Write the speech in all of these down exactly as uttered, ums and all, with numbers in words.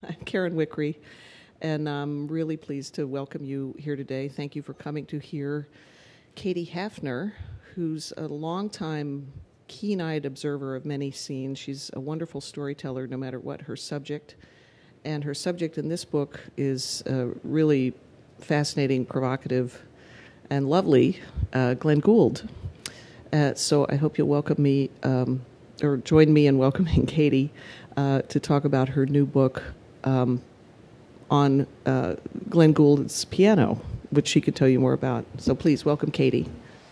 I'm Karen Wickery, and I'm really pleased to welcome you here today. Thank you for coming to hear Katie Hafner, who's a longtime keen-eyed observer of many scenes. She's a wonderful storyteller no matter what her subject. And her subject in this book is uh, really fascinating, provocative, and lovely, uh, Glenn Gould. Uh, so I hope you'll welcome me, um, or join me in welcoming Katie uh, to talk about her new book um, on uh, Glenn Gould's piano, which she could tell you more about. So please welcome Katie.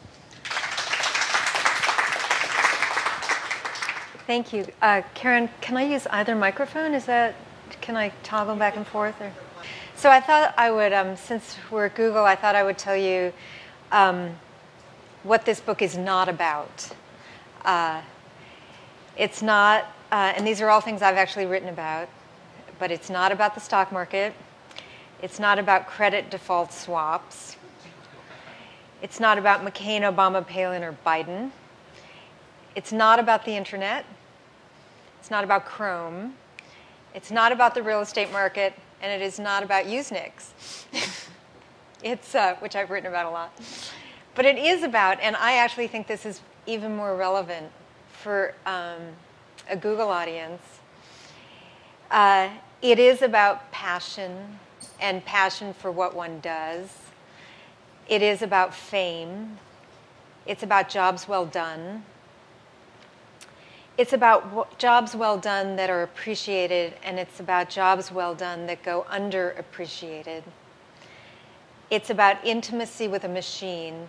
Thank you. Uh, Karen, can I use either microphone? Is that, can I toggle back and forth? Or? So I thought I would, um, since we're at Google, I thought I would tell you um, what this book is not about. Uh, it's not, uh, and these are all things I've actually written about, but it's not about the stock market. It's not about credit default swaps. It's not about McCain, Obama, Palin, or Biden. It's not about the internet. It's not about Chrome. It's not about the real estate market, and it is not about Usenix. It's, uh, which I've written about a lot. But it is about, and I actually think this is even more relevant for um, a Google audience. Uh, it is about passion and passion for what one does. It is about fame. It's about jobs well done. It's about w- jobs well done that are appreciated, and it's about jobs well done that go underappreciated. It's about intimacy with a machine,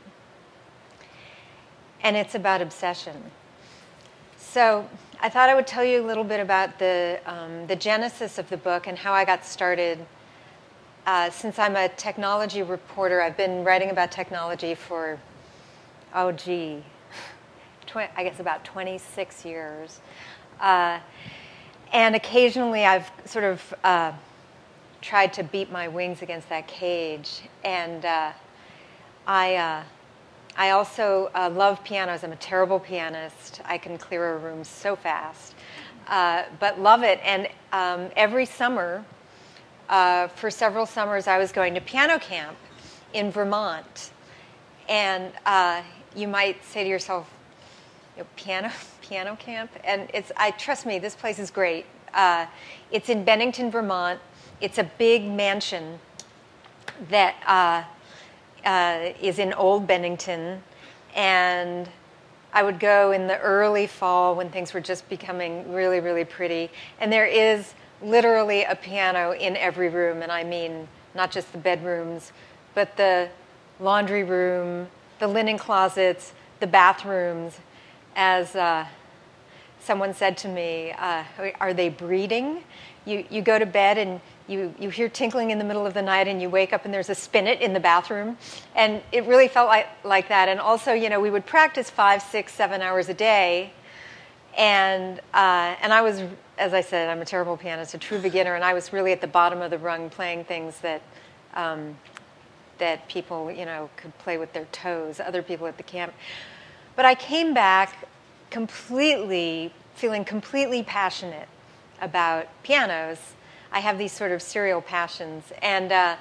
and it's about obsession. So I thought I would tell you a little bit about the, um, the genesis of the book and how I got started. Uh, since I'm a technology reporter, I've been writing about technology for, oh gee, I guess about twenty-six years. Uh, and occasionally I've sort of uh, tried to beat my wings against that cage. And uh, I, uh, I also uh, love pianos. I'm a terrible pianist. I can clear a room so fast, uh, but love it. And um, every summer, uh, for several summers, I was going to piano camp in Vermont. And uh, you might say to yourself, You know, piano piano camp, and it's. I trust me, this place is great. Uh, it's in Bennington, Vermont. It's a big mansion that uh, uh, is in Old Bennington, and I would go in the early fall when things were just becoming really, really pretty. And there is literally a piano in every room, and I mean not just the bedrooms, but the laundry room, the linen closets, the bathrooms. As uh, someone said to me, uh, are they breeding? You you go to bed and you, you hear tinkling in the middle of the night and you wake up and there's a spinet in the bathroom. And it really felt like, like that. And also, you know, we would practice five, six, seven hours a day. And uh, and I was, as I said, I'm a terrible pianist, a true beginner, and I was really at the bottom of the rung playing things that um, that people, you know, could play with their toes, other people at the camp. But I came back completely, feeling completely passionate about pianos. I have these sort of serial passions. And uh,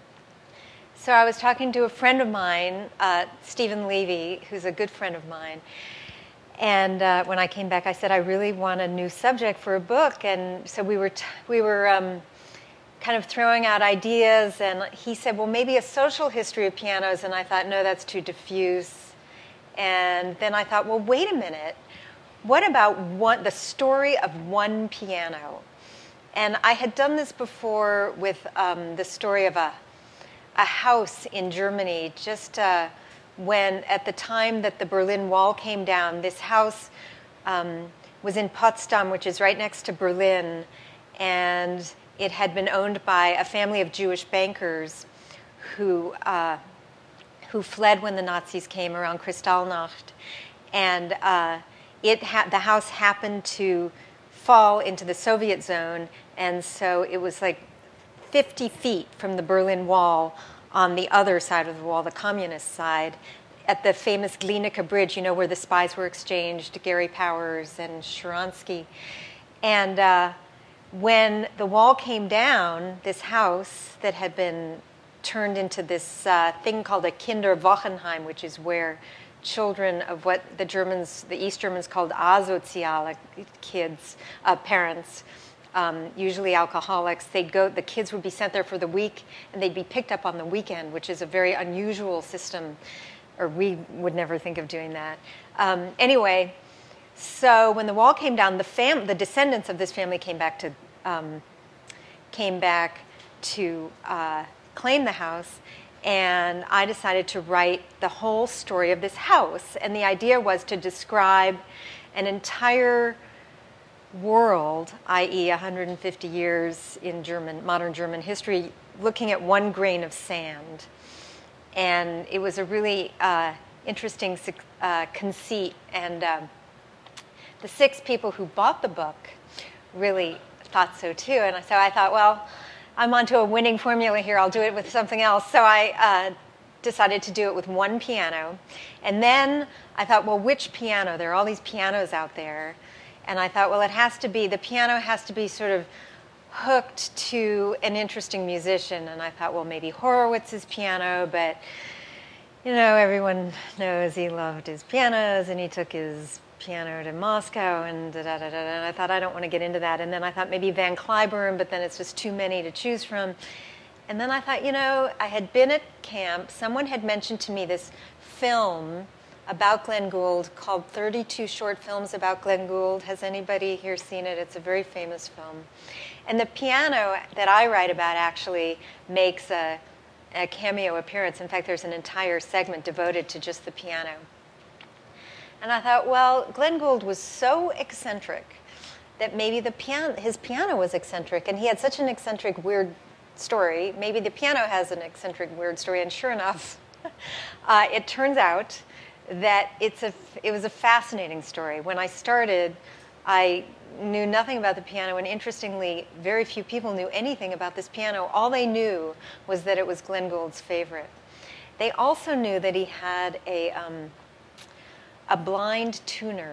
so I was talking to a friend of mine, uh, Stephen Levy, who's a good friend of mine. And uh, when I came back, I said, I really want a new subject for a book. And so we were, t- we were um, kind of throwing out ideas. And he said, well, maybe a social history of pianos. And I thought, no, that's too diffuse. And then I thought, well, wait a minute. What about one, the story of one piano? And I had done this before with um, the story of a, a house in Germany, just uh, when, at the time that the Berlin Wall came down, this house um, was in Potsdam, which is right next to Berlin, and it had been owned by a family of Jewish bankers who... Uh, who fled when the Nazis came around Kristallnacht. And uh, it ha- the house happened to fall into the Soviet zone, and so it was like fifty feet from the Berlin Wall on the other side of the wall, the communist side, at the famous Glienicke Bridge, you know, where the spies were exchanged, Gary Powers and Sharansky. And uh, when the wall came down, this house that had been turned into this uh, thing called a Kinderwochenheim, which is where children of what the Germans, the East Germans called asoziale kids, uh, parents, um, usually alcoholics, they'd go, the kids would be sent there for the week, and they'd be picked up on the weekend, which is a very unusual system, or we would never think of doing that. Um, anyway, so when the wall came down, the fam, the descendants of this family came back to, um, came back to uh, claim the house. And I decided to write the whole story of this house. And the idea was to describe an entire world, that is one hundred fifty years in German, modern German history, looking at one grain of sand. And it was a really uh, interesting uh, conceit. And uh, the six people who bought the book really thought so too. And so I thought, well, I'm onto a winning formula here. I'll do it with something else. So I uh, decided to do it with one piano. And then I thought, well, which piano? There are all these pianos out there. And I thought, well, it has to be, the piano has to be sort of hooked to an interesting musician. And I thought, well, maybe Horowitz's piano, but, you know, everyone knows he loved his pianos, and he took his piano to Moscow, and da, da, da, da, and I thought, I don't want to get into that. And then I thought maybe Van Cliburn, but then it's just too many to choose from. And then I thought, you know, I had been at camp. Someone had mentioned to me this film about Glenn Gould called thirty-two Short Films About Glenn Gould. Has anybody here seen it? It's a very famous film. And the piano that I write about actually makes a, a cameo appearance. In fact, there's an entire segment devoted to just the piano. And I thought, well, Glenn Gould was so eccentric that maybe the piano, his piano was eccentric, and he had such an eccentric, weird story. Maybe the piano has an eccentric, weird story, and sure enough, uh, it turns out that it's a, it was a fascinating story. When I started, I knew nothing about the piano, and interestingly, very few people knew anything about this piano. All they knew was that it was Glenn Gould's favorite. They also knew that he had a... Um, a blind tuner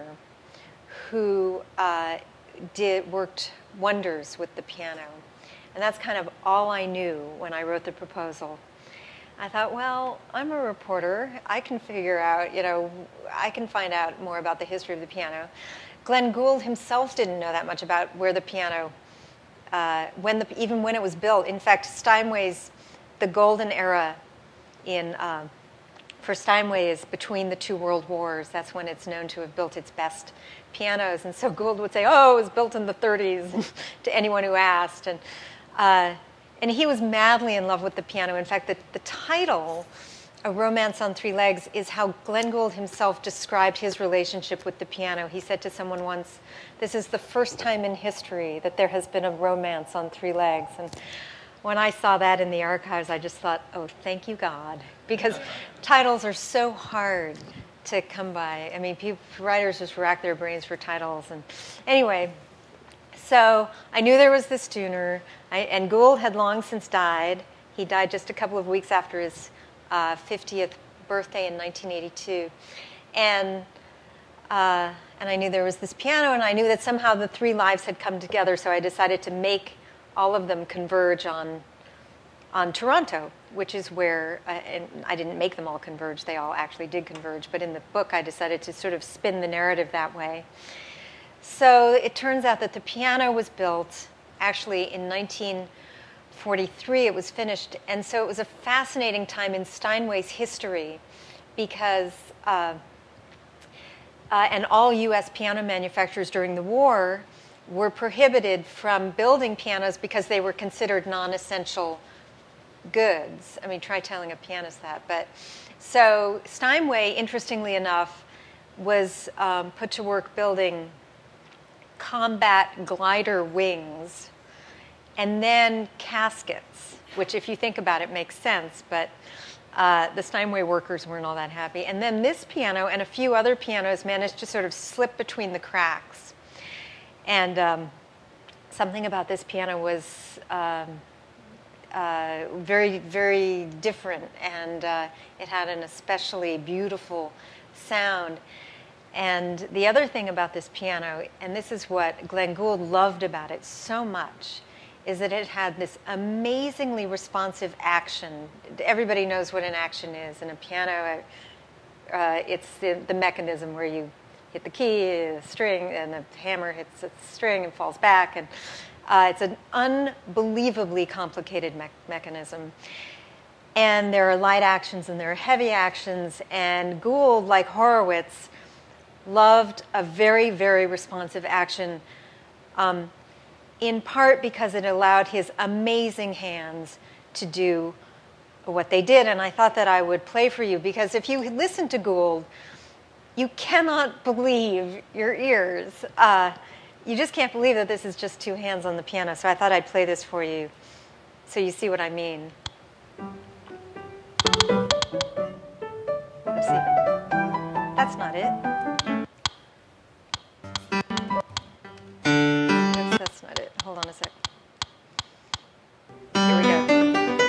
who uh, did worked wonders with the piano. And that's kind of all I knew when I wrote the proposal. I thought, well, I'm a reporter. I can figure out, you know, I can find out more about the history of the piano. Glenn Gould himself didn't know that much about where the piano, uh, when the, even when it was built. In fact, Steinway's, the golden era in... Uh, for Steinway is between the two world wars. That's when it's known to have built its best pianos. And so Gould would say, oh, it was built in the thirties to anyone who asked. And, uh, and he was madly in love with the piano. In fact, the, the title, A Romance on Three Legs, is how Glenn Gould himself described his relationship with the piano. He said to someone once, this is the first time in history that there has been a romance on three legs. And when I saw that in the archives, I just thought, oh, thank you, God. Because titles are so hard to come by. I mean, people, writers just rack their brains for titles. And anyway, so I knew there was this tuner, I, and Gould had long since died. He died just a couple of weeks after his uh, fiftieth birthday in nineteen eighty-two. And, uh, and I knew there was this piano, and I knew that somehow the three lives had come together, so I decided to make all of them converge on on Toronto, which is where, uh, and I didn't make them all converge, they all actually did converge, but in the book I decided to sort of spin the narrative that way. So it turns out that the piano was built actually in nineteen forty-three, it was finished, and so it was a fascinating time in Steinway's history because, uh, uh, and all U S piano manufacturers during the war were prohibited from building pianos because they were considered non-essential goods. I mean, try telling a pianist that. But so Steinway, interestingly enough, was um, put to work building combat glider wings and then caskets, which if you think about it makes sense, but uh, the Steinway workers weren't all that happy. And then this piano and a few other pianos managed to sort of slip between the cracks. And um, something about this piano was um, uh, very, very different, and uh, it had an especially beautiful sound. And the other thing about this piano, and this is what Glenn Gould loved about it so much, is that it had this amazingly responsive action. Everybody knows what an action is. In a piano, uh, it's the, the mechanism where you hit the key, the string, and the hammer hits the string and falls back. And uh, it's an unbelievably complicated me- mechanism. And there are light actions and there are heavy actions. And Gould, like Horowitz, loved a very, very responsive action, um, in part because it allowed his amazing hands to do what they did. And I thought that I would play for you, because if you listen to Gould, you cannot believe your ears. Uh, you just can't believe that this is just two hands on the piano. So I thought I'd play this for you so you see what I mean. Let's see. That's not it. That's, that's not it. Hold on a sec. Here we go.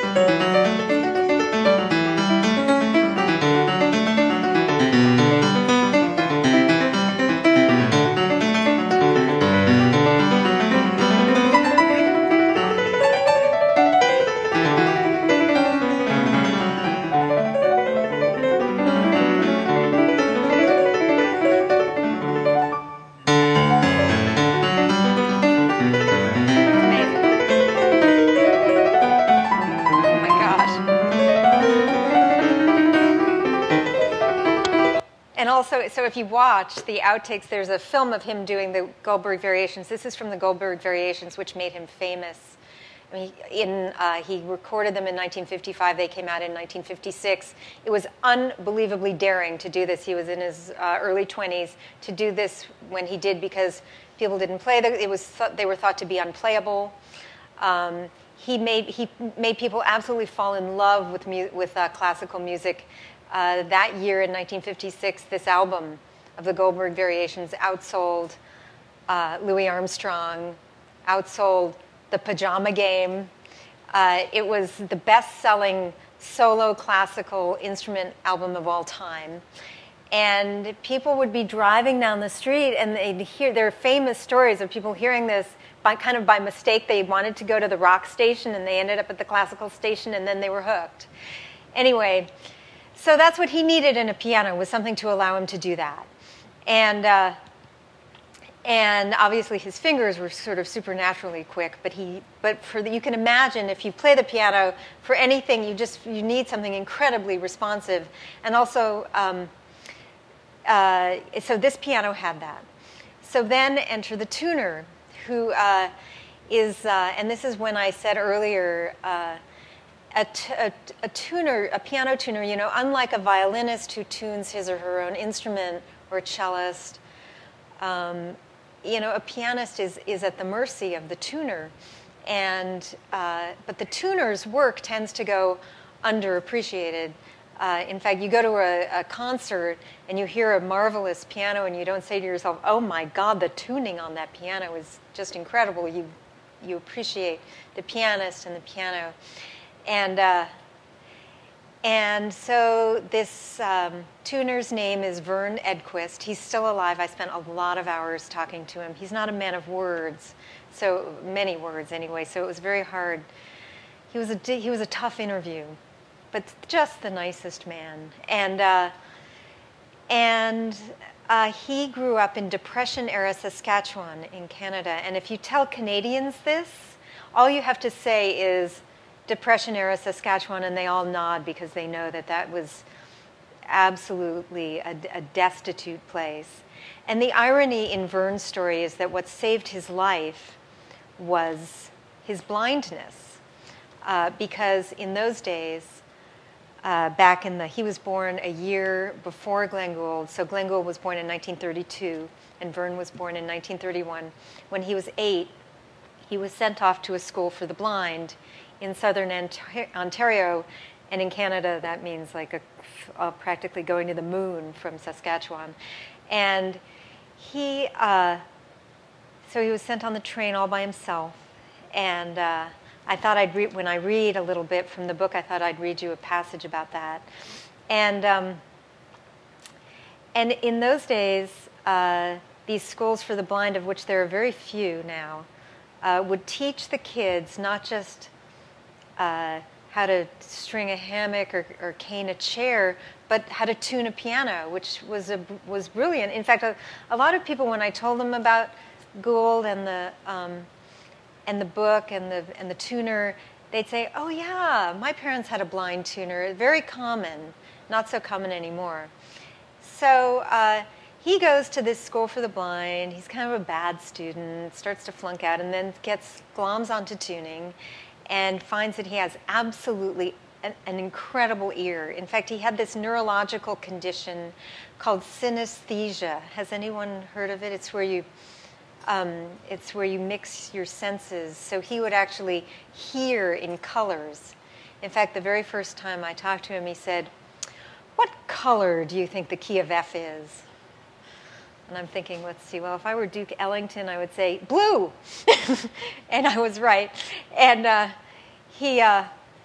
Also, so if you watch the outtakes, there's a film of him doing the Goldberg Variations. This is from the Goldberg Variations, which made him famous. I mean, in, uh, he recorded them in nineteen fifty-five. They came out in nineteen fifty-six. It was unbelievably daring to do this. He was in his uh, early twenties to do this when he did, because people didn't play. The, it was th- they were thought to be unplayable. Um, he made he made people absolutely fall in love with mu- with uh, classical music. Uh, that year in nineteen fifty-six, this album of the Goldberg Variations outsold uh, Louis Armstrong, outsold The Pajama Game. Uh, it was the best-selling solo classical instrument album of all time. And people would be driving down the street, and they'd hear, there are famous stories of people hearing this by, kind of by mistake. They wanted to go to the rock station, and they ended up at the classical station, and then they were hooked. Anyway, so that's what he needed in a piano, was something to allow him to do that. And uh, and obviously his fingers were sort of supernaturally quick, but he but for the, you can imagine if you play the piano for anything, you just you need something incredibly responsive. And also, um, uh, so this piano had that. So then enter the tuner, who uh, is, uh, and this is when I said earlier, uh, A, t- a, a tuner, a piano tuner, you know, unlike a violinist who tunes his or her own instrument, or a cellist, um, you know, a pianist is, is at the mercy of the tuner. And, uh, but the tuner's work tends to go underappreciated. Uh, in fact, you go to a, a concert and you hear a marvelous piano and you don't say to yourself, oh my God, the tuning on that piano is just incredible. You, you appreciate the pianist and the piano. And uh, and so this um, tuner's name is Vern Edquist. He's still alive. I spent a lot of hours talking to him. He's not a man of words, so many words anyway. So it was very hard. He was a he was a tough interview, but just the nicest man. And uh, and uh, he grew up in Depression-era Saskatchewan in Canada. And if you tell Canadians this, all you have to say is Depression-era Saskatchewan, and they all nod because they know that that was absolutely a, a destitute place. And the irony in Vern's story is that what saved his life was his blindness, uh, because in those days, uh, back in the, he was born a year before Glenn Gould, so Glenn Gould was born in nineteen thirty-two, and Vern was born in nineteen thirty-one. When he was eight, he was sent off to a school for the blind in southern Ontario, and in Canada that means like a, uh, practically going to the moon from Saskatchewan. And he, uh, so he was sent on the train all by himself, and uh, I thought I'd read, when I read a little bit from the book, I thought I'd read you a passage about that. And um, and in those days, uh, these schools for the blind, of which there are very few now, uh, would teach the kids not just uh, how to string a hammock or, or cane a chair, but how to tune a piano, which was a, was brilliant. In fact, a, a lot of people, when I told them about Gould and the um, and the book and the and the tuner, they'd say, "Oh yeah, my parents had a blind tuner." Very common, not so common anymore. So uh, he goes to this school for the blind. He's kind of a bad student, starts to flunk out, and then gets gloms onto tuning, and finds that he has absolutely an, an incredible ear. In fact, he had this neurological condition called synesthesia. Has anyone heard of it? It's where you um, it's where you mix your senses. So he would actually hear in colors. In fact, the very first time I talked to him, he said, "What color do you think the key of F is?" And I'm thinking, let's see, well, if I were Duke Ellington, I would say, blue. And I was right. And uh, he, uh,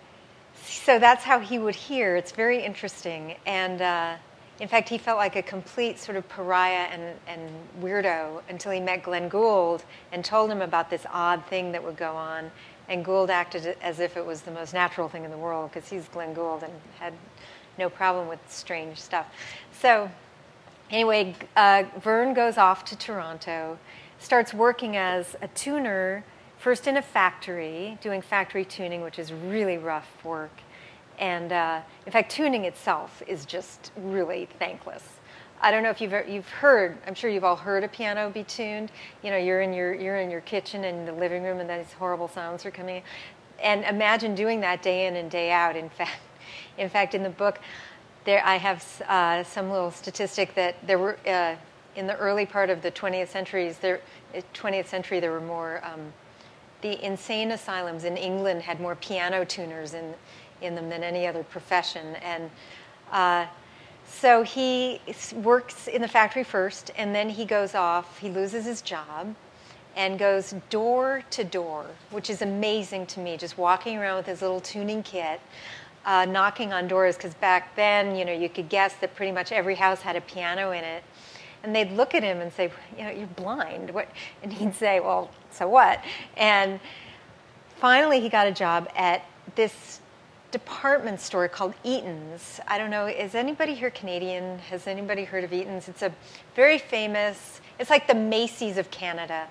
so that's how he would hear. It's very interesting. And uh, in fact, he felt like a complete sort of pariah and, and weirdo until he met Glenn Gould and told him about this odd thing that would go on. And Gould acted as if it was the most natural thing in the world, because he's Glenn Gould and had no problem with strange stuff. So anyway, uh, Vern goes off to Toronto, starts working as a tuner, first in a factory, doing factory tuning, which is really rough work. And uh, in fact, tuning itself is just really thankless. I don't know if you've you've heard. I'm sure you've all heard a piano be tuned. You know, you're in your you're in your kitchen and the living room, and these horrible sounds are coming in. And imagine doing that day in and day out. In fact, in fact, in the book, there I have uh, some little statistic that there were uh, in the early part of the twentieth centuries. There, twentieth century, there were more. Um, the insane asylums in England had more piano tuners in in them than any other profession, and. Uh, So he works in the factory first, and then he goes off, he loses his job, and goes door to door, which is amazing to me, just walking around with his little tuning kit, uh, knocking on doors, because back then, you know, you could guess that pretty much every house had a piano in it. And they'd look at him and say, you know, you're blind. What? And he'd say, well, so what? And finally he got a job at this department store called Eaton's. I don't know, is anybody here Canadian? Has anybody heard of Eaton's? It's a very famous, it's like the Macy's of Canada.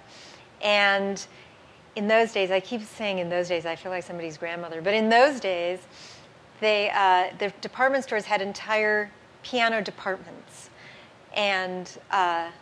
And in those days, I keep saying in those days, I feel like somebody's grandmother, but in those days, they uh, the department stores had entire piano departments. And uh,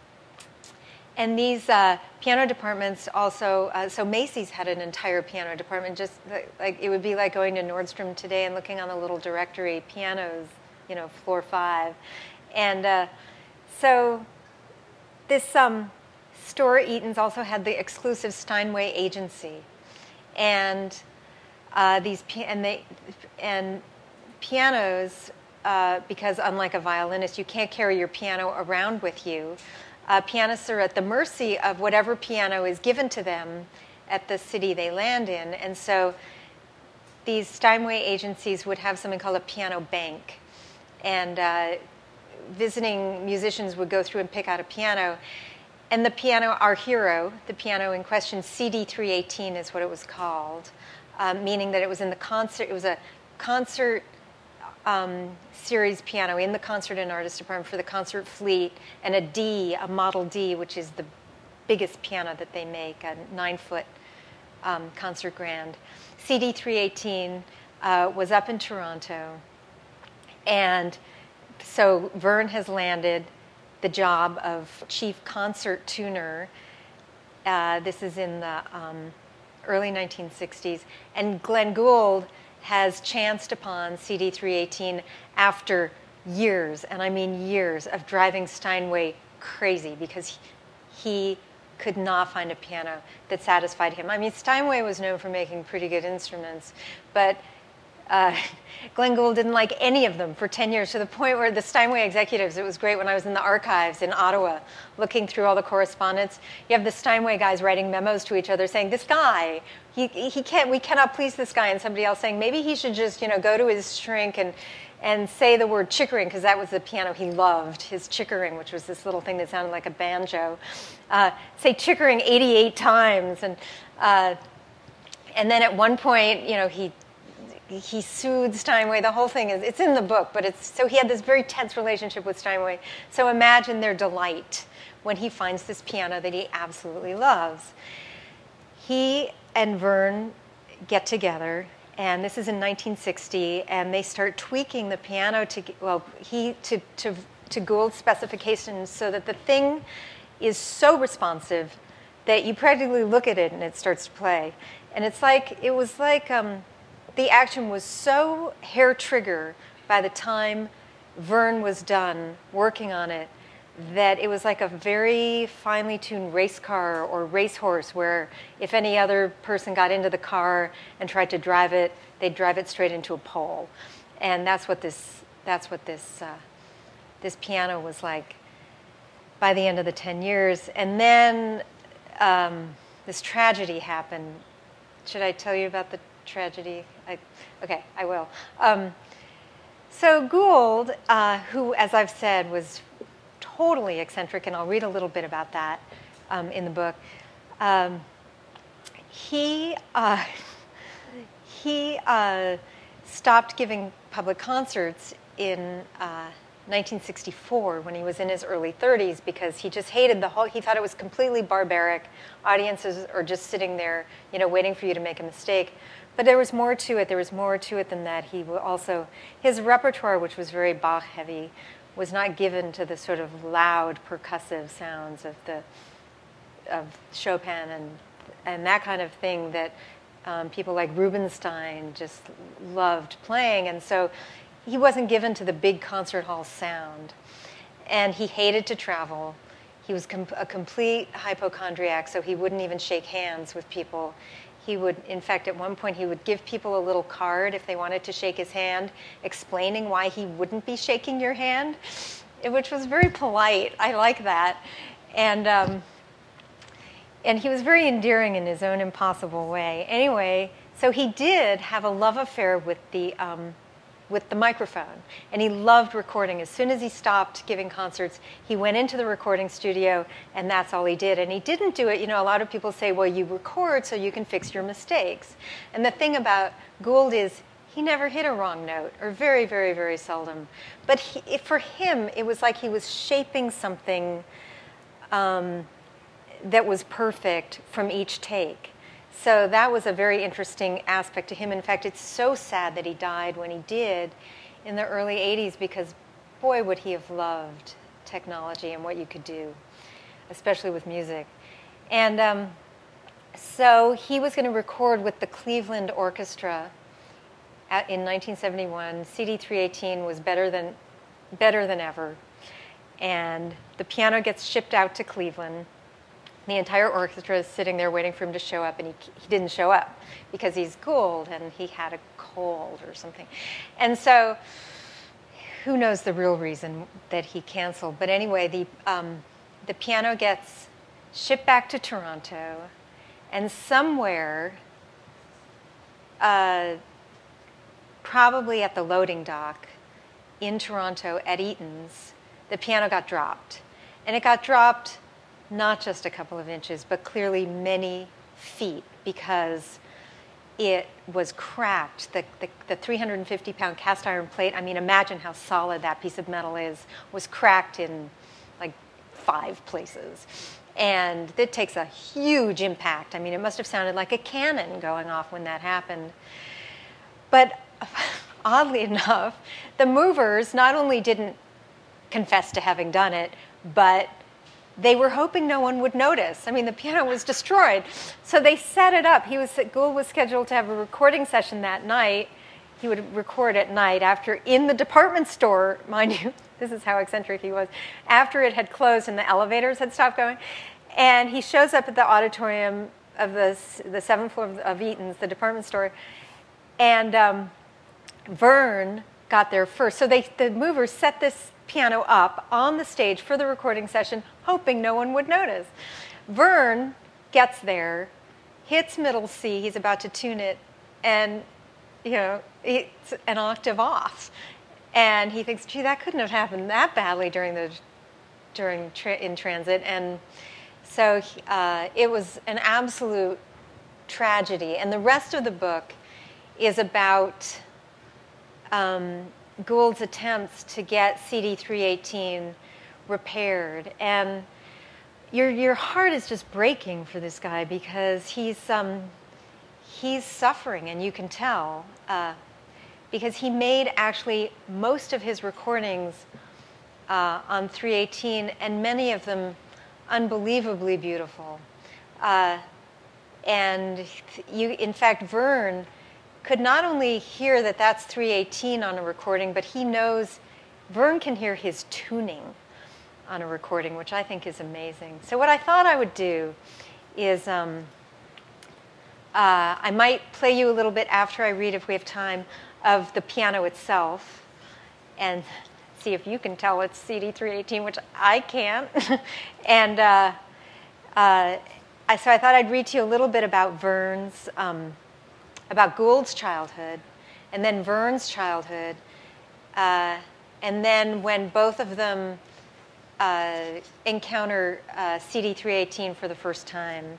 And these uh, piano departments also, uh, so Macy's had an entire piano department, just like it would be like going to Nordstrom today and looking on the little directory, pianos, you know, floor five. And uh, so this um, store, Eaton's, also had the exclusive Steinway agency. And uh, these, and they, and pianos, uh, because unlike a violinist, you can't carry your piano around with you. Uh, pianists are at the mercy of whatever piano is given to them at the city they land in. And so these Steinway agencies would have something called a piano bank. And uh, visiting musicians would go through and pick out a piano. And the piano, our hero, the piano in question, C D three eighteen is what it was called, um, meaning that it was in the concert, it was a concert Um, series piano in the concert and artist department for the concert fleet, and a D, a Model D, which is the biggest piano that they make, a nine-foot um, concert grand. C D three eighteen uh, was up in Toronto, and so Vern has landed the job of chief concert tuner. Uh, this is in the um, early nineteen sixties, and Glenn Gould has chanced upon C D three eighteen after years, and I mean years, of driving Steinway crazy because he could not find a piano that satisfied him. I mean, Steinway was known for making pretty good instruments, but uh, Glenn Gould didn't like any of them for ten years, to the point where the Steinway executives, it was great when I was in the archives in Ottawa looking through all the correspondence. You have the Steinway guys writing memos to each other saying, this guy, he he can't, we cannot please this guy, and somebody else saying, maybe he should just, you know, go to his shrink and and say the word chickering, because that was the piano he loved, his chickering, which was this little thing that sounded like a banjo. Uh, say chickering eighty-eight times. And uh, and then at one point, you know, he he soothed Steinway. The whole thing is, it's in the book, but it's, so he had this very tense relationship with Steinway. So imagine their delight when he finds this piano that he absolutely loves. He and Vern get together, and this is in nineteen sixty, and they start tweaking the piano to, well, he, to, to, to Gould's specifications so that the thing is so responsive that you practically look at it and it starts to play. And it's like, it was like, um, the action was so hair trigger by the time Vern was done working on it that it was like a very finely tuned race car or racehorse where if any other person got into the car and tried to drive it, they'd drive it straight into a pole. And that's what this, that's what this, uh, this piano was like by the end of the ten years. And then um, this tragedy happened. Should I tell you about the tragedy? I, okay, I will. Um, so Gould, uh, who, as I've said, was totally eccentric, and I'll read a little bit about that um, in the book. Um, he uh, he uh, stopped giving public concerts in uh, nineteen sixty-four when he was in his early thirties because he just hated the whole. He thought it was completely barbaric. Audiences are just sitting there, you know, waiting for you to make a mistake. But there was more to it. There was more to it than that. He also, his repertoire, which was very Bach heavy, was not given to the sort of loud percussive sounds of the of Chopin and and that kind of thing that um, people like Rubinstein just loved playing. And so he wasn't given to the big concert hall sound. And he hated to travel. He was com- a complete hypochondriac, so he wouldn't even shake hands with people. He would, in fact, at one point, he would give people a little card if they wanted to shake his hand, explaining why he wouldn't be shaking your hand, which was very polite. I like that. And um, and he was very endearing in his own impossible way. Anyway, so he did have a love affair with the um, with the microphone, and he loved recording. As soon as he stopped giving concerts, he went into the recording studio, and that's all he did. And he didn't do it, you know, a lot of people say, well, you record so you can fix your mistakes. And the thing about Gould is he never hit a wrong note, or very, very, very seldom. But he, for him, it was like he was shaping something um, that was perfect from each take. So that was a very interesting aspect to him. In fact, it's so sad that he died when he did in the early eighties because, boy, would he have loved technology and what you could do, especially with music. And um, so he was going to record with the Cleveland Orchestra at, in nineteen seventy-one. C D three eighteen was better than, better than ever. And the piano gets shipped out to Cleveland. The entire orchestra is sitting there waiting for him to show up, and he, he didn't show up because he's Gould and he had a cold or something. And so who knows the real reason that he canceled. But anyway, the, um, the piano gets shipped back to Toronto, and somewhere, uh, probably at the loading dock in Toronto at Eaton's, the piano got dropped. And it got dropped not just a couple of inches, but clearly many feet because it was cracked. The, the, the three hundred fifty pound cast iron plate, I mean, imagine how solid that piece of metal is, was cracked in like five places. And it takes a huge impact. I mean, it must have sounded like a cannon going off when that happened. But oddly enough, the movers not only didn't confess to having done it, but they were hoping no one would notice. I mean, the piano was destroyed. So they set it up. He was, Gould was scheduled to have a recording session that night. He would record at night after, in the department store, mind you, this is how eccentric he was, after it had closed and the elevators had stopped going. And he shows up at the auditorium of the, the seventh floor of, of Eaton's, the department store, and um, Vern got there first. So they, the movers set this piano up on the stage for the recording session, hoping no one would notice. Vern gets there, hits middle C, he's about to tune it, and, you know, it's an octave off. And he thinks, gee, that couldn't have happened that badly during the during tra- in transit. And so uh, it was an absolute tragedy. And the rest of the book is about um, Gould's attempts to get C D three eighteen repaired. And your your heart is just breaking for this guy because he's um, he's suffering, and you can tell. Uh, because he made actually most of his recordings uh, on three eighteen, and many of them unbelievably beautiful. Uh, and you, in fact, Vern could not only hear that that's three eighteen on a recording, but he knows, Vern can hear his tuning on a recording, which I think is amazing. So what I thought I would do is um, uh, I might play you a little bit after I read, if we have time, of the piano itself, and see if you can tell it's C D three eighteen, which I can't. and uh, uh, I, so I thought I'd read to you a little bit about Vern's, um, about Gould's childhood, and then Vern's childhood, uh, and then when both of them uh, encounter uh, C D three eighteen for the first time.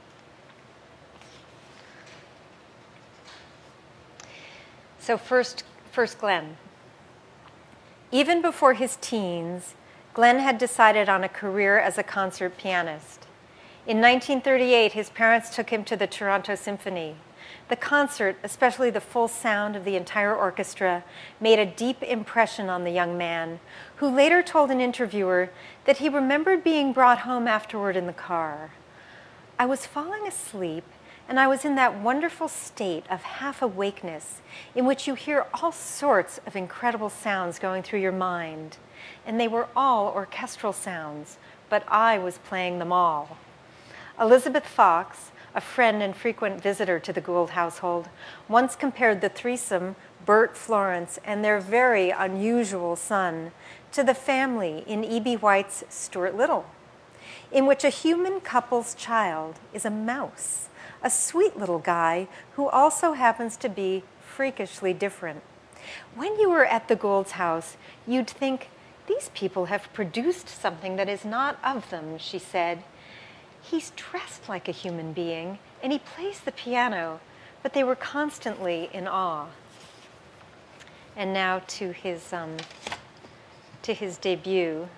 So first, first Glenn. Even before his teens, Glenn had decided on a career as a concert pianist. In nineteen thirty-eight, his parents took him to the Toronto Symphony. The concert, especially the full sound of the entire orchestra, made a deep impression on the young man, who later told an interviewer that he remembered being brought home afterward in the car. I was falling asleep, and I was in that wonderful state of half-awakeness in which you hear all sorts of incredible sounds going through your mind. And they were all orchestral sounds, but I was playing them all. Elizabeth Fox, a friend and frequent visitor to the Gould household, once compared the threesome, Bert, Florence, and their very unusual son, to the family in E B White's Stuart Little, in which a human couple's child is a mouse, a sweet little guy who also happens to be freakishly different. When you were at the Gould's house, you'd think, these people have produced something that is not of them, she said. He's dressed like a human being, and he plays the piano, but they were constantly in awe. And now to his, um, to his debut.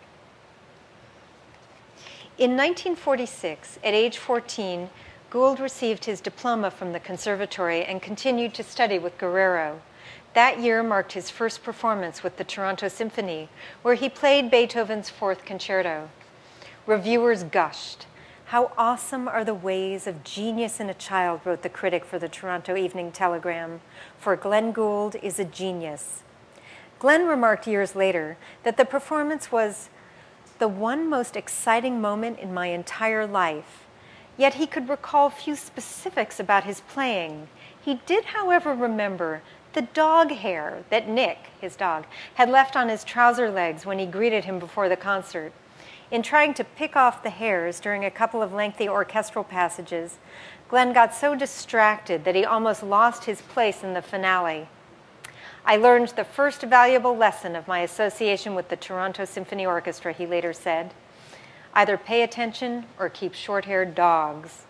In nineteen forty-six, at age fourteen, Gould received his diploma from the conservatory and continued to study with Guerrero. That year marked his first performance with the Toronto Symphony, where he played Beethoven's Fourth Concerto. Reviewers gushed. How awesome are the ways of genius in a child, wrote the critic for the Toronto Evening Telegram, for Glenn Gould is a genius. Glenn remarked years later that the performance was the one most exciting moment in my entire life. Yet he could recall few specifics about his playing. He did, however, remember the dog hair that Nick, his dog, had left on his trouser legs when he greeted him before the concert. In trying to pick off the hairs during a couple of lengthy orchestral passages, Glenn got so distracted that he almost lost his place in the finale. I learned the first valuable lesson of my association with the Toronto Symphony Orchestra, he later said. Either pay attention or keep short-haired dogs.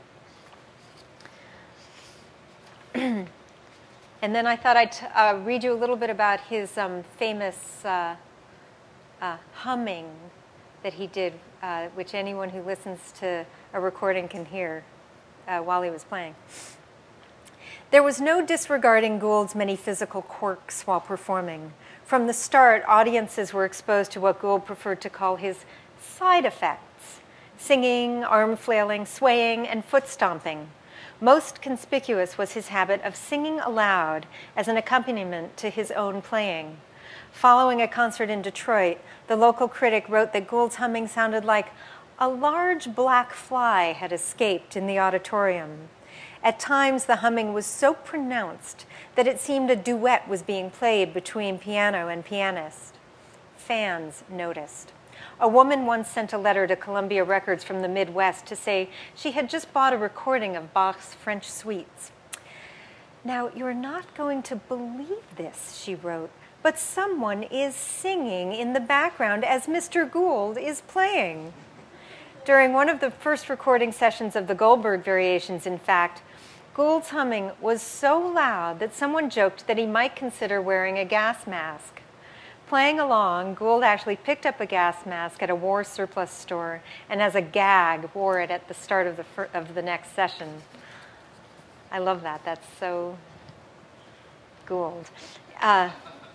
And then I thought I'd uh, read you a little bit about his um, famous uh, uh, humming that he did, uh, which anyone who listens to a recording can hear uh, while he was playing. There was no disregarding Gould's many physical quirks while performing. From the start, audiences were exposed to what Gould preferred to call his side effects: singing, arm flailing, swaying, and foot stomping. Most conspicuous was his habit of singing aloud as an accompaniment to his own playing. Following a concert in Detroit, the local critic wrote that Gould's humming sounded like a large black fly had escaped in the auditorium. At times, the humming was so pronounced that it seemed a duet was being played between piano and pianist. Fans noticed. A woman once sent a letter to Columbia Records from the Midwest to say she had just bought a recording of Bach's French suites. Now, you're not going to believe this, she wrote, but someone is singing in the background as Mister Gould is playing. During one of the first recording sessions of the Goldberg Variations, in fact, Gould's humming was so loud that someone joked that he might consider wearing a gas mask. Playing along, Gould actually picked up a gas mask at a war surplus store and as a gag wore it at the start of the, fir- of the next session. I love that. That's so Gould. Uh,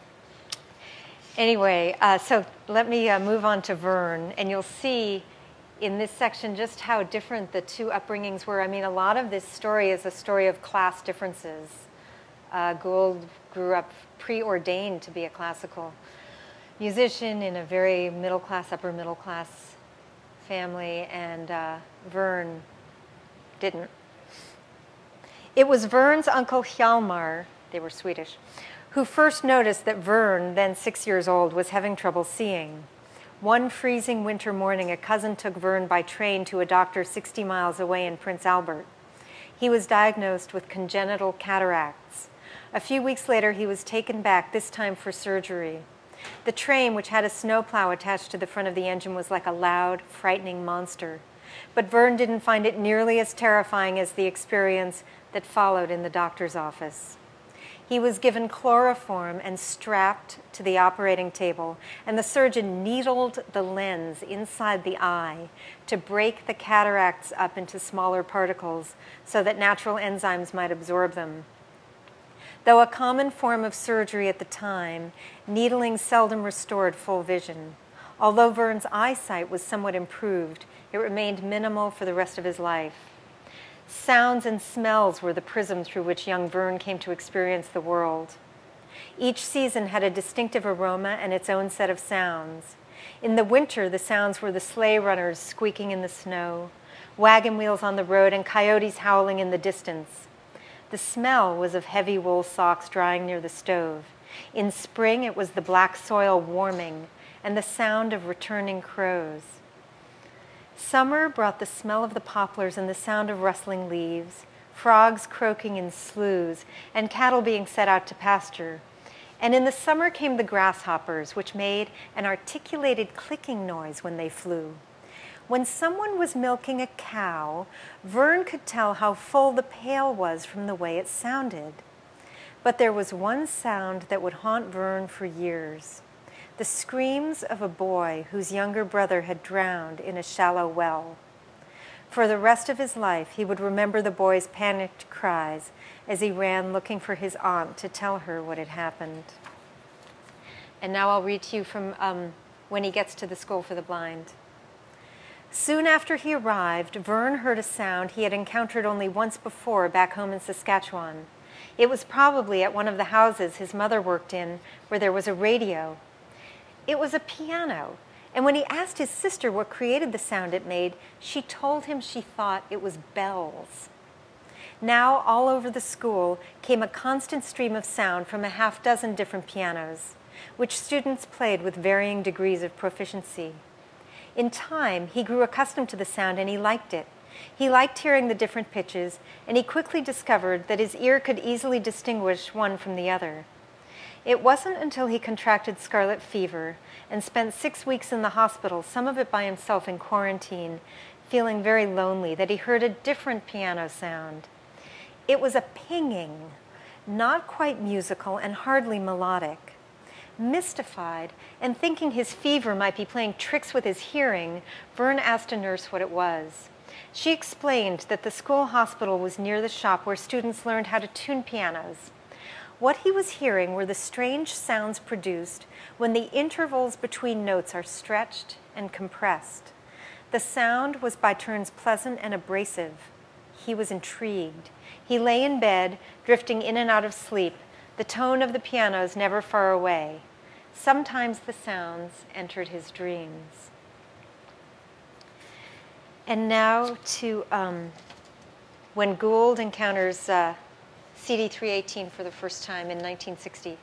anyway, uh, so let me uh, move on to Vern, and you'll see in this section just how different the two upbringings were. I mean, a lot of this story is a story of class differences. Uh, Gould grew up preordained to be a classical musician in a very middle-class, upper-middle-class family, and uh, Vern didn't. It was Vern's uncle Hjalmar, they were Swedish, who first noticed that Vern, then six years old, was having trouble seeing. One freezing winter morning, a cousin took Vern by train to a doctor sixty miles away in Prince Albert. He was diagnosed with congenital cataracts. A few weeks later, he was taken back, this time for surgery. The train, which had a snowplow attached to the front of the engine, was like a loud, frightening monster. But Vern didn't find it nearly as terrifying as the experience that followed in the doctor's office. He was given chloroform and strapped to the operating table, and the surgeon needled the lens inside the eye to break the cataracts up into smaller particles so that natural enzymes might absorb them. Though a common form of surgery at the time, needling seldom restored full vision. Although Vern's eyesight was somewhat improved, it remained minimal for the rest of his life. Sounds and smells were the prism through which young Vern came to experience the world. Each season had a distinctive aroma and its own set of sounds. In the winter, the sounds were the sleigh runners squeaking in the snow, wagon wheels on the road, and coyotes howling in the distance. The smell was of heavy wool socks drying near the stove. In spring, it was the black soil warming and the sound of returning crows. Summer brought the smell of the poplars and the sound of rustling leaves, frogs croaking in sloughs, and cattle being set out to pasture. And in the summer came the grasshoppers, which made an articulated clicking noise when they flew. When someone was milking a cow, Vern could tell how full the pail was from the way it sounded. But there was one sound that would haunt Vern for years: the screams of a boy whose younger brother had drowned in a shallow well. For the rest of his life, he would remember the boy's panicked cries as he ran looking for his aunt to tell her what had happened. And now I'll read to you from um, When He Gets to the School for the Blind. Soon after he arrived, Vern heard a sound he had encountered only once before back home in Saskatchewan. It was probably at one of the houses his mother worked in, where there was a radio. It was a piano, and when he asked his sister what created the sound it made, she told him she thought it was bells. Now, all over the school came a constant stream of sound from a half dozen different pianos, which students played with varying degrees of proficiency. In time, he grew accustomed to the sound and he liked it. He liked hearing the different pitches, and he quickly discovered that his ear could easily distinguish one from the other. It wasn't until he contracted scarlet fever and spent six weeks in the hospital, some of it by himself in quarantine, feeling very lonely, that he heard a different piano sound. It was a pinging, not quite musical and hardly melodic. Mystified and thinking his fever might be playing tricks with his hearing, Vern asked a nurse what it was. She explained that the school hospital was near the shop where students learned how to tune pianos. What he was hearing were the strange sounds produced when the intervals between notes are stretched and compressed. The sound was by turns pleasant and abrasive. He was intrigued. He lay in bed, drifting in and out of sleep, the tone of the pianos never far away. Sometimes the sounds entered his dreams. And now to um, when Gould encounters uh, C D three eighteen for the first time in nineteen sixty.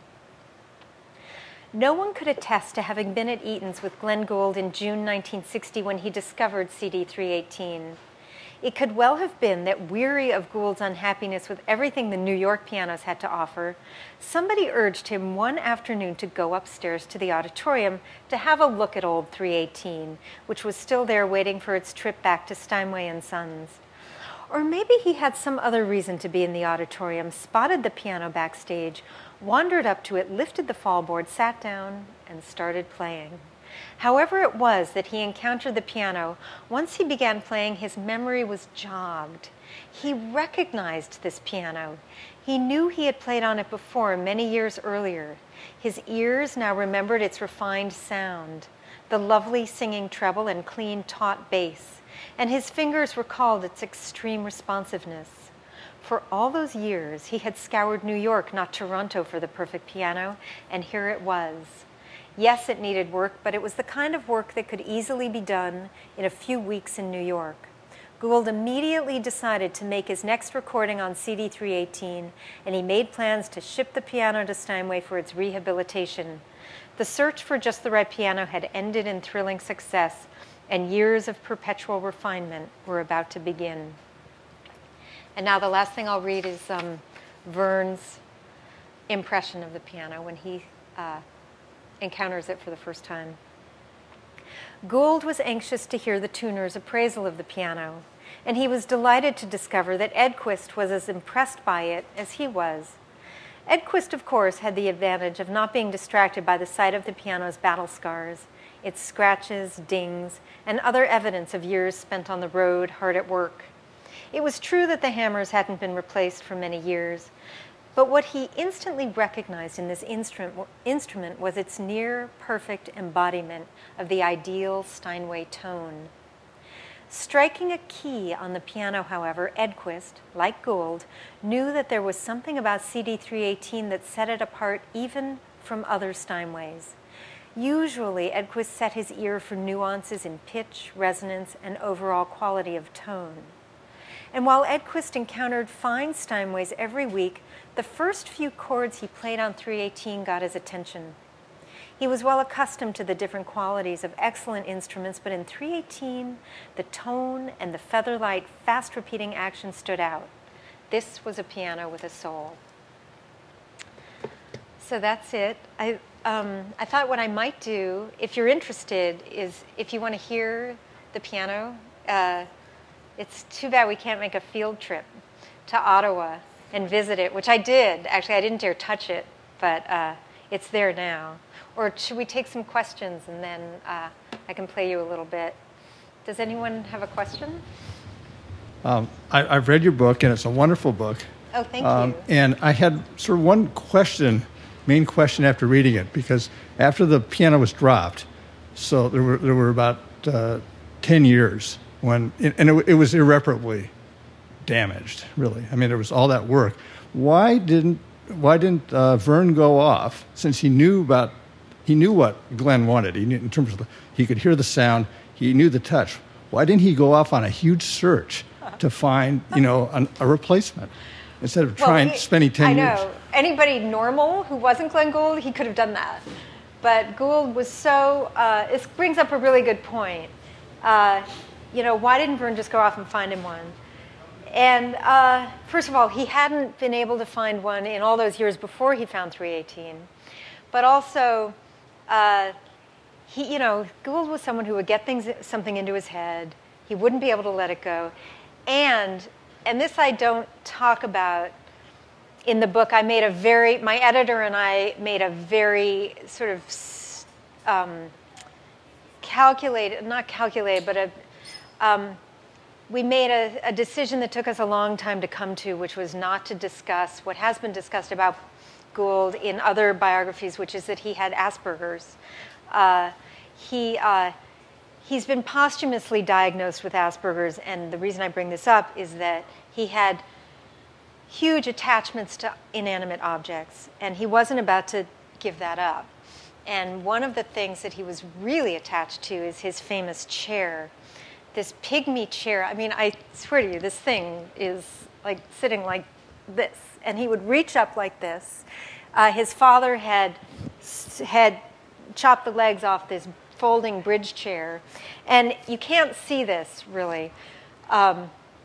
No one could attest to having been at Eaton's with Glenn Gould in June nineteen sixty when he discovered C D three eighteen. It could well have been that, weary of Gould's unhappiness with everything the New York pianos had to offer, somebody urged him one afternoon to go upstairs to the auditorium to have a look at old three eighteen, which was still there waiting for its trip back to Steinway and Sons. Or maybe he had some other reason to be in the auditorium, spotted the piano backstage, wandered up to it, lifted the fallboard, sat down, and started playing. However it was that he encountered the piano, once he began playing, his memory was jogged. He recognized this piano. He knew he had played on it before, many years earlier. His ears now remembered its refined sound, the lovely singing treble and clean, taut bass, and his fingers recalled its extreme responsiveness. For all those years, he had scoured New York, not Toronto, for the perfect piano, and here it was. Yes, it needed work, but it was the kind of work that could easily be done in a few weeks in New York. Gould immediately decided to make his next recording on C D three eighteen, and he made plans to ship the piano to Steinway for its rehabilitation. The search for just the right piano had ended in thrilling success, and years of perpetual refinement were about to begin. And now the last thing I'll read is um, Vern's impression of the piano when he uh, encounters it for the first time. Gould was anxious to hear the tuner's appraisal of the piano, and he was delighted to discover that Edquist was as impressed by it as he was. Edquist, of course, had the advantage of not being distracted by the sight of the piano's battle scars, its scratches, dings, and other evidence of years spent on the road, hard at work. It was true that the hammers hadn't been replaced for many years, but what he instantly recognized in this instrument, instrument was its near-perfect embodiment of the ideal Steinway tone. Striking a key on the piano, however, Edquist, like Gould, knew that there was something about C D three eighteen that set it apart even from other Steinways. Usually, Edquist set his ear for nuances in pitch, resonance, and overall quality of tone. And while Edquist encountered fine Steinways every week, the first few chords he played on three eighteen got his attention. He was well accustomed to the different qualities of excellent instruments, but in three eighteen, the tone and the feather-light, fast-repeating action stood out. This was a piano with a soul. So that's it. I, um, I thought what I might do, if you're interested, is if you want to hear the piano, uh, it's too bad we can't make a field trip to Ottawa and visit it, which I did. Actually, I didn't dare touch it, but uh, it's there now. Or should we take some questions and then uh, I can play you a little bit. Does anyone have a question? Um, I, I've read your book, and it's a wonderful book. Oh, thank um, you. And I had sort of one question, main question after reading it, because after the piano was dropped, so there were there were about uh, ten years when, and it, it was irreparably damaged, really. I mean, there was all that work. Why didn't why didn't uh, Vern go off, since he knew about he knew what Glenn wanted? He knew in terms of the, he could hear the sound, he knew the touch. Why didn't he go off on a huge search to find, you know, an, a replacement instead of trying well, he, spending ten years? I know. Anybody normal who wasn't Glenn Gould, he could have done that. But Gould was so. Uh, it brings up a really good point. Uh, you know, why didn't Vern just go off and find him one? And uh, first of all, he hadn't been able to find one in all those years before he found three eighteen. But also, uh, he, you know, Gould was someone who would get things, something into his head. He wouldn't be able to let it go. And, and this I don't talk about in the book. I made a very, my editor and I made a very sort of um, calculated, not calculated, but a, um, we made a, a decision that took us a long time to come to, which was not to discuss what has been discussed about Gould in other biographies, which is that he had Asperger's. Uh, he, uh, he's been posthumously diagnosed with Asperger's, and the reason I bring this up is that he had huge attachments to inanimate objects, and he wasn't about to give that up. And one of the things that he was really attached to is his famous chair, this pygmy chair. I mean, I swear to you, this thing is like sitting like this, and he would reach up like this. Uh, his father had had chopped the legs off this folding bridge chair, and you can't see this really, um,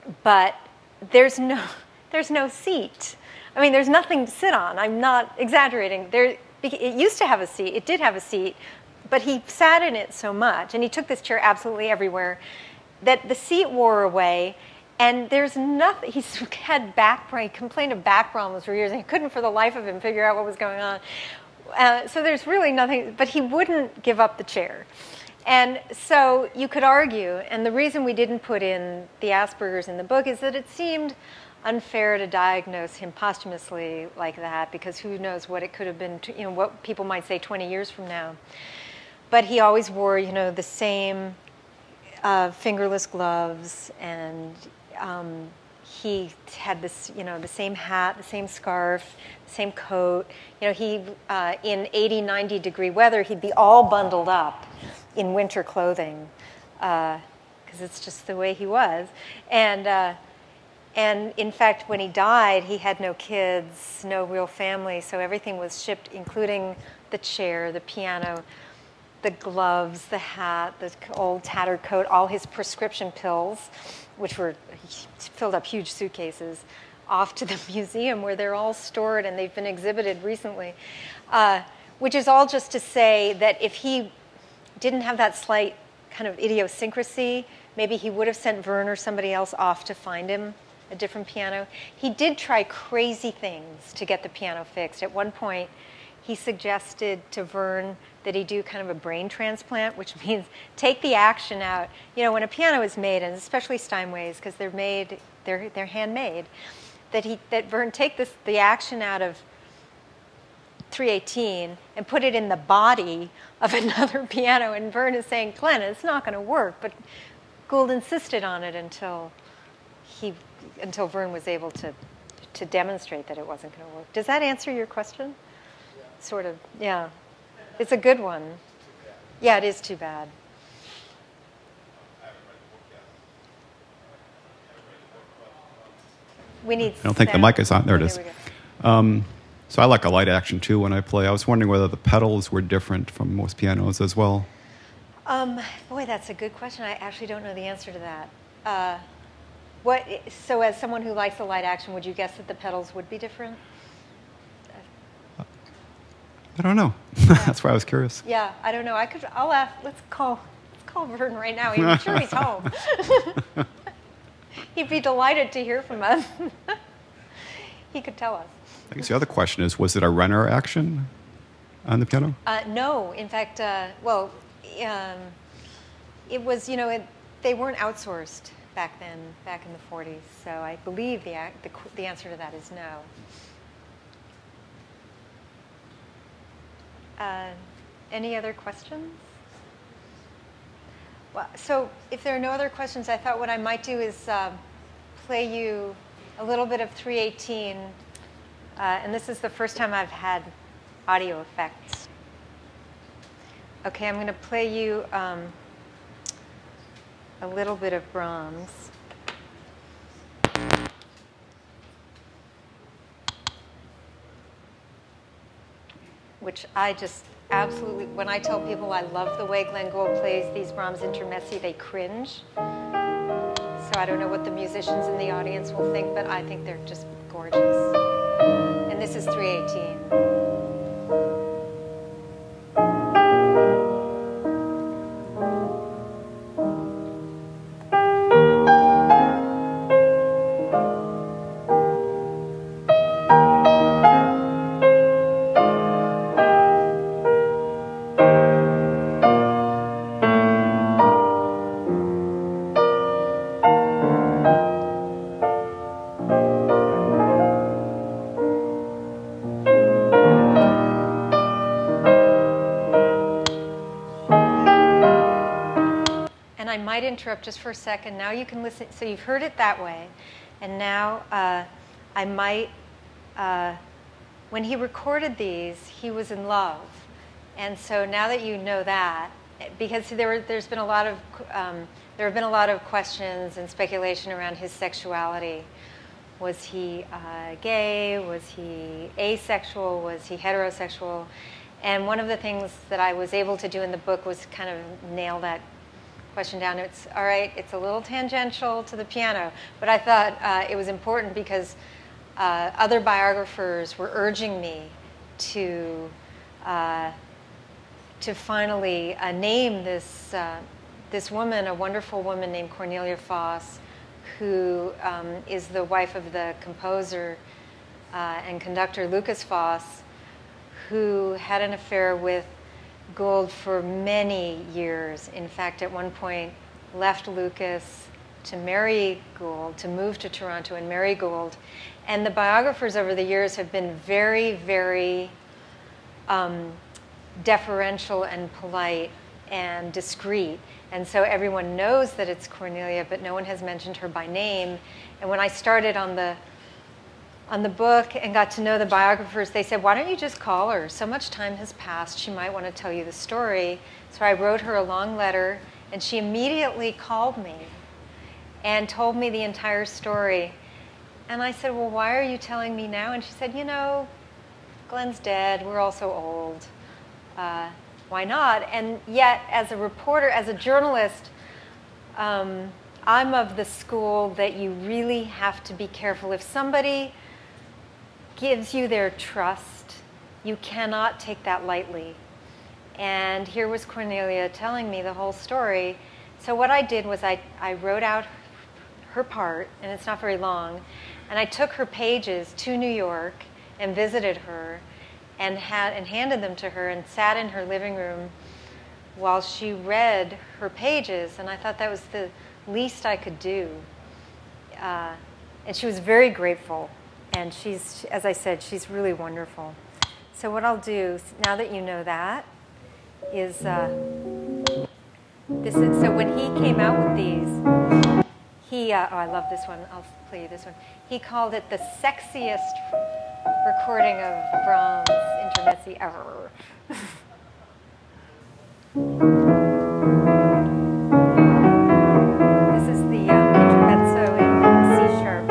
but there's no, there's no seat. I mean, there's nothing to sit on. I'm not exaggerating. There, it used to have a seat. It did have a seat, but he sat in it so much, and he took this chair absolutely everywhere, that the seat wore away, and there's nothing. He's had back, he complained of back problems for years, and he couldn't for the life of him figure out what was going on. Uh, so there's really nothing, but he wouldn't give up the chair. And so you could argue, and the reason we didn't put in the Asperger's in the book is that it seemed unfair to diagnose him posthumously like that, because who knows what it could have been, you know, what people might say twenty years from now. But he always wore, you know, the same uh, fingerless gloves, and um, he had this, you know, the same hat, the same scarf, the same coat. You know, he, uh, in eighty, ninety degree weather, he'd be all bundled up in winter clothing, because uh, it's just the way he was. And uh, And in fact, when he died, he had no kids, no real family, so everything was shipped, including the chair, the piano, the gloves, the hat, the old tattered coat, all his prescription pills, which were filled up huge suitcases, off to the museum where they're all stored, and they've been exhibited recently. Uh, which is all just to say that if he didn't have that slight kind of idiosyncrasy, maybe he would have sent Vern or somebody else off to find him a different piano. He did try crazy things to get the piano fixed. At one point, he suggested to Vern that he do kind of a brain transplant, which means take the action out. You know, when a piano is made, and especially Steinways, because they're made, they're they're handmade, that he that Vern take this the action out of three eighteen and put it in the body of another piano. And Vern is saying, Glenn, it's not going to work. But Gould insisted on it until he. until Vern was able to to demonstrate that it wasn't going to work. Does that answer your question? Yeah. Sort of, yeah. It's a good one. Yeah, it is too bad. We need I don't think the mic is on. There it oh, is. There we go. Um, so I like a light action, too, when I play. I was wondering whether the pedals were different from most pianos as well. Um, boy, that's a good question. I actually don't know the answer to that. Uh, What, so as someone who likes the light action, would you guess that the pedals would be different? I don't know. Yeah. That's why I was curious. Yeah, I don't know. I could. I'll ask. Let's call. Let's call Vern right now. I'm sure he's home. He'd be delighted to hear from us. He could tell us. I guess the other question is, was it a Renner action on the piano? Uh, no, in fact, uh, well, um, it was. You know, it, they weren't outsourced back then, back in the forties. So I believe the, the the answer to that is no. Uh, any other questions? Well, so if there are no other questions, I thought what I might do is uh, play you a little bit of three eighteen, uh, and this is the first time I've had audio effects. Okay, I'm going to play you um, a little bit of Brahms. Which I just absolutely, when I tell people I love the way Glenn Gould plays these Brahms intermezzi, they cringe. So I don't know what the musicians in the audience will think, but I think they're just gorgeous. And this is three eighteen. Interrupt just for a second. Now you can listen. So you've heard it that way, and now uh, I might. Uh, when he recorded these, he was in love, and so now that you know that, because there were, there's been a lot of um, there have been a lot of questions and speculation around his sexuality. Was he uh, gay? Was he asexual? Was he heterosexual? And one of the things that I was able to do in the book was kind of nail that question down. It's all right. It's a little tangential to the piano, but I thought uh, it was important because uh, other biographers were urging me to uh, to finally uh, name this uh, this woman, a wonderful woman named Cornelia Foss, who um, is the wife of the composer uh, and conductor Lucas Foss, who had an affair with Gould for many years. In fact, at one point left Lucas to marry Gould, to move to Toronto and marry Gould. And the biographers over the years have been very, very um, deferential and polite and discreet. And so everyone knows that it's Cornelia, but no one has mentioned her by name. And when I started on the on the book and got to know the biographers, they said, why don't you just call her? So much time has passed. She might want to tell you the story. So I wrote her a long letter, and she immediately called me and told me the entire story. And I said, well, why are you telling me now? And she said, you know, Glenn's dead. We're all so old. Uh, why not? And yet, as a reporter, as a journalist, um, I'm of the school that you really have to be careful. If somebody gives you their trust, you cannot take that lightly. And here was Cornelia telling me the whole story. So what I did was I, I wrote out her part, and it's not very long, and I took her pages to New York and visited her and had and handed them to her and sat in her living room while she read her pages, and I thought that was the least I could do. Uh, and she was very grateful. And she's, as I said, she's really wonderful. So what I'll do, now that you know that, is uh, this is, so when he came out with these, he, uh, oh, I love this one. I'll play you this one. He called it the sexiest recording of Brahms' Intermezzi ever. This is the um, intermezzo in C sharp.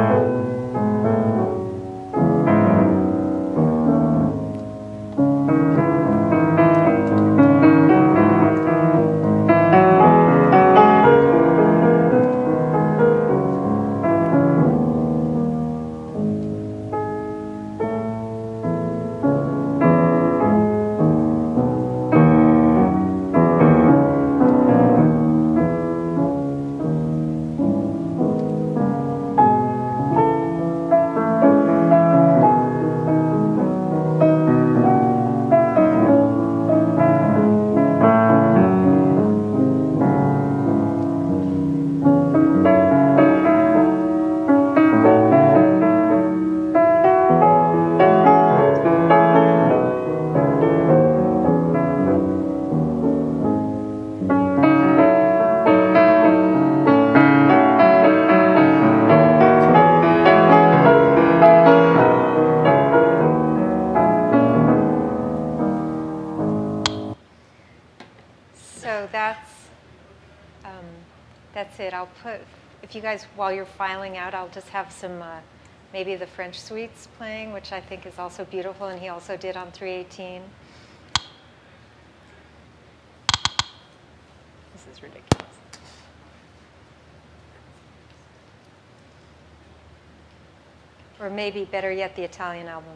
That's it. I'll put, if you guys, while you're filing out, I'll just have some, uh, maybe the French suites playing, which I think is also beautiful, and he also did on three eighteen. This is ridiculous. Or maybe, better yet, the Italian album.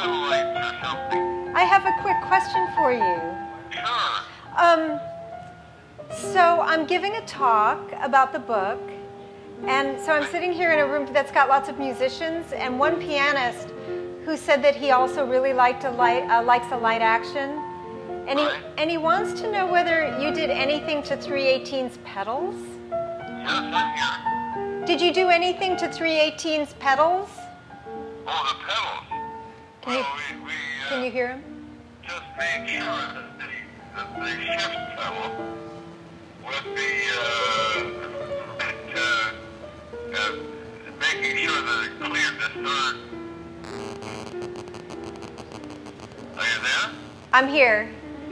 satellites or something. I have a quick question for you. Sure. Um, so I'm giving a talk about the book, and so I'm sitting here in a room that's got lots of musicians, and one pianist who said that he also really liked a light, uh, likes a light action, and he Right. and he wants to know whether you did anything to three eighteen's pedals. Yes, I'm here. Did you do anything to three eighteen's pedals? Oh, the pedals. Can you, Well, we, we uh, can you hear him? just made sure that the, that the shift pedal would be uh, that, uh, uh, making sure that it cleared the third. Are you there? I'm here.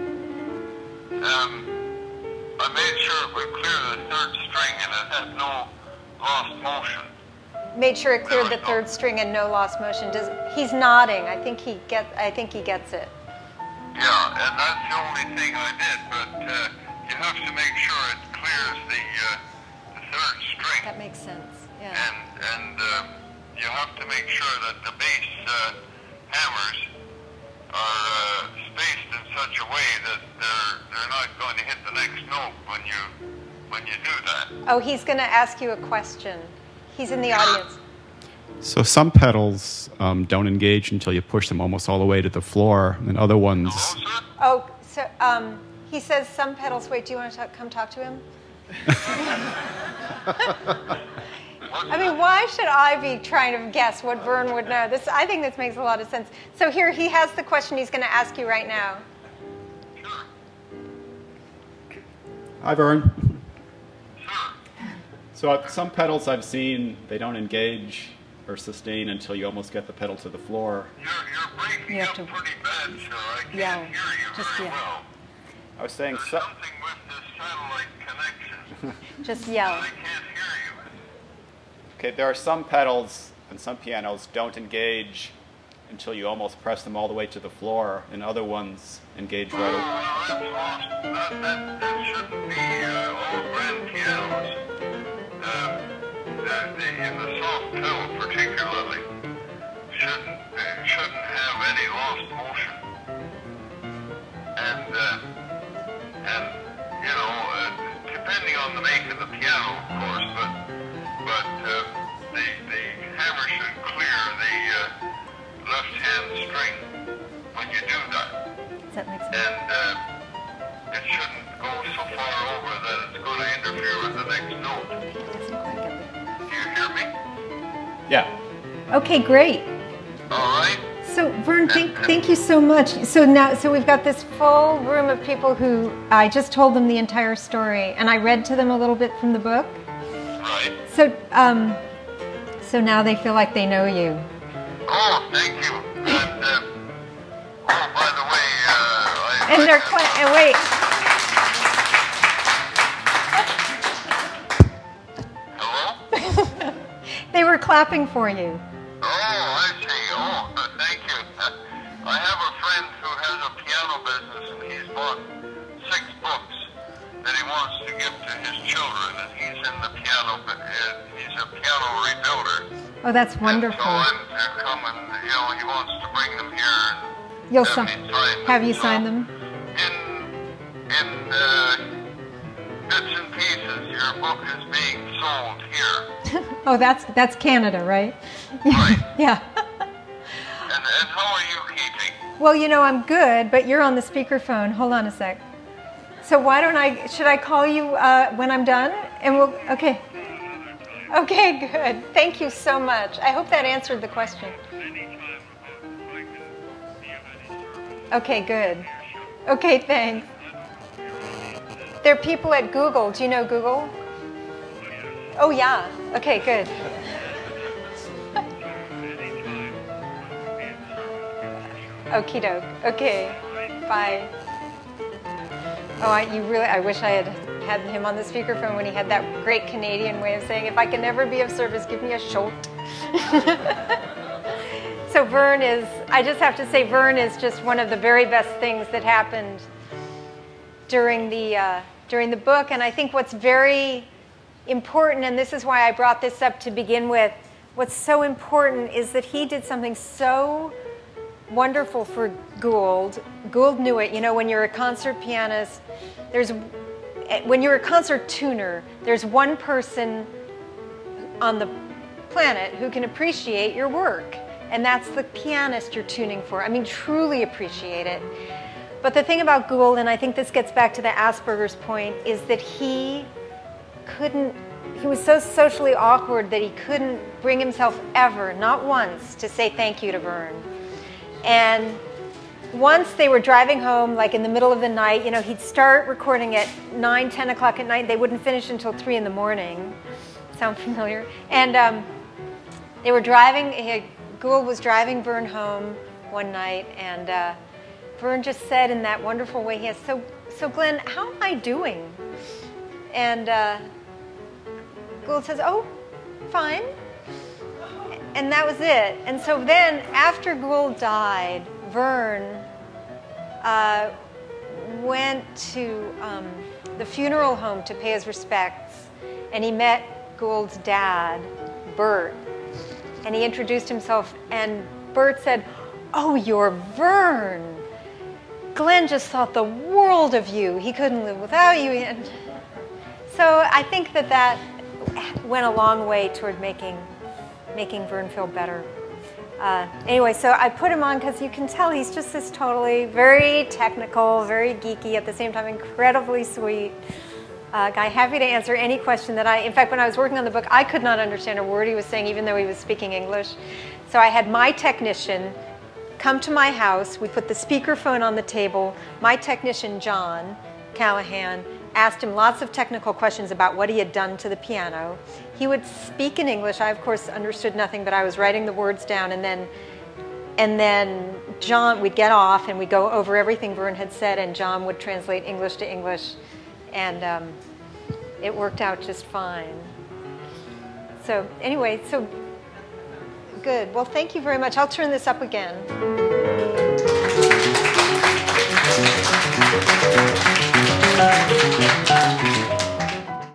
Um, I made sure it would clear the third string and it had no lost motion. Made sure it cleared the third string and no lost motion. Does he's nodding? I think he get. I think he gets it. Yeah, and that's the only thing I did, but uh, you have to make sure it clears the, uh, the third string. That makes sense. Yeah. And, and uh, you have to make sure that the bass uh, hammers are uh, spaced in such a way that they're, they're not going to hit the next note when you, when you do that. Oh, he's going to ask you a question. He's in the audience. So some pedals um, don't engage until you push them almost all the way to the floor, and other ones. Hello, sir? Oh, so um, he says some pedals. Wait, do you want to talk, come talk to him? I mean, why should I be trying to guess what Vern would know? This, I think this makes a lot of sense. So here, he has the question he's going to ask you right now. Sure. Hi, Vern. Sure. So uh, some pedals I've seen, they don't engage or sustain until you almost get the pedal to the floor. You're, you're breaking You have up to- pretty bad, sir. I can't Yeah, hear you just very yeah. well. I was saying There's so. something with this satellite connection. Just yell. I can't hear you. Okay, there are some pedals and some pianos don't engage until you almost press them all the way to the floor, and other ones engage right away. Well, that's lost. That, that, that shouldn't be uh, all grand pianos. Uh, the, the, in the soft pedal particularly, shouldn't, uh, shouldn't have any lost motion. And, uh, and you know, uh, depending on the make of the piano, of course, but, but uh, the, the hammer should clear the uh, left-hand string when you do that. Does that make sense? And uh, it shouldn't go so far over that it's going to interfere with the next note. Do you hear me? Yeah. Okay, great. All right. So Vern, thank, thank you so much. So now, so we've got this full room of people who I just told them the entire story, and I read to them a little bit from the book. Right. So, um, so now they feel like they know you. Oh, thank you. And, uh, oh, by the way, uh, I... And they're cla- and wait. Hello? They were clapping for you. Oh, I see. Oh, thank you. I have a friend who has a piano business, and he's bought six books that he wants to give to his children, and he's in the piano, uh, he's a piano rebuilder. Oh, that's And wonderful. so I'm to come and, you know, he wants to bring them here and You'll have si- me sign them. have you So sign them? In, in uh, bits and pieces, your book is being sold here. Oh, that's that's Canada, right? Right. Yeah. And, and how are you keeping? Well, you know, I'm good, but you're on the speakerphone. Hold on a sec. So why don't I? Should I call you uh, when I'm done? And we'll. Okay. Okay, good. Thank you so much. I hope that answered the question. Okay, good. Okay, thanks. There are people at Google. Do you know Google? Oh, yeah. Okay, good. Okie doke. Okay. Bye. Oh, I, you really, I wish I had had him on the speakerphone when he had that great Canadian way of saying, if I can never be of service, give me a shot. So Vern is, I just have to say, Vern is just one of the very best things that happened during the, uh, during the book. And I think what's very important, and this is why I brought this up to begin with, what's so important is that he did something so wonderful for Gould. Gould knew it. You know, when you're a concert pianist, there's, when you're a concert tuner, there's one person on the planet who can appreciate your work, and that's the pianist you're tuning for. I mean, truly appreciate it. But the thing about Gould, and I think this gets back to the Asperger's point, is that he couldn't, he was so socially awkward that he couldn't bring himself ever, not once, to say thank you to Vern. And once they were driving home, like in the middle of the night, you know, he'd start recording at nine, ten o'clock at night. They wouldn't finish until three in the morning. Sound familiar? And um, they were driving, he had, Gould was driving Vern home one night, and uh, Vern just said in that wonderful way he has, so, so Glenn, how am I doing? And uh, Gould says, oh, fine. And that was it. And so then, after Gould died, Vern uh, went to um, the funeral home to pay his respects, and he met Gould's dad, Bert, and he introduced himself, and Bert said, oh, you're Vern. Glenn just thought the world of you. He couldn't live without you. And so I think that that went a long way toward making making Vern feel better. Uh, anyway, so I put him on because you can tell he's just this totally very technical, very geeky, at the same time incredibly sweet uh, guy. Happy to answer any question that I, in fact, when I was working on the book, I could not understand a word he was saying, even though he was speaking English. So I had my technician come to my house. We put the speakerphone on the table. My technician, John Callahan, asked him lots of technical questions about what he had done to the piano. He would speak in English. I, of course, understood nothing, but I was writing the words down. And then, and then John, we'd get off, and we'd go over everything Vern had said, and John would translate English to English. And um, it worked out just fine. So anyway, so good. Well, thank you very much. I'll turn this up again. Thank you.